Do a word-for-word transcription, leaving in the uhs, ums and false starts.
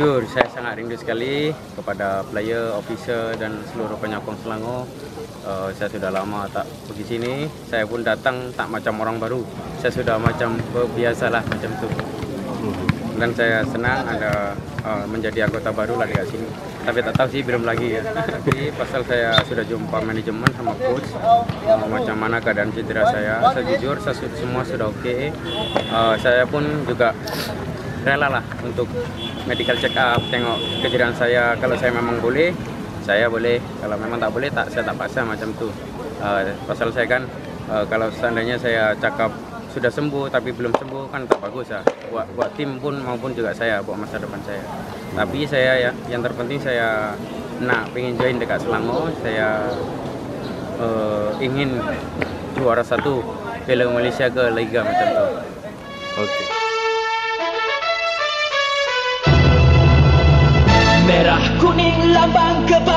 Jujur, saya sangat rindu sekali kepada player, officer dan seluruh penyokong Selangor. Uh, saya sudah lama tak pergi sini. Saya pun datang tak macam orang baru. Saya sudah macam biasalah macam tu. Dan saya senang ada uh, menjadi anggota baru lah dekat sini. Tapi tak tahu sih belum lagi ya. Tapi pasal saya sudah jumpa manajemen sama coach, uh, macam mana keadaan cedera saya. Saya jujur, saya semua sudah oke. Okay. Uh, saya pun juga rela lah untuk medical check up, tengok kecederaan saya. Kalau saya memang boleh, saya boleh. Kalau memang tak boleh, tak saya tak paksa macam tu. Uh, pasal saya kan, uh, kalau seandainya saya cakap sudah sembuh tapi belum sembuh kan tak bagus lah. Buat buat tim pun maupun juga saya buat masa depan saya. Tapi saya ya, yang terpenting saya nak pengen join dekat Selangor. Saya uh, ingin juara satu Piala Malaysia ke Liga macam tu. Okey. Merah kuning lambang kebangsaan.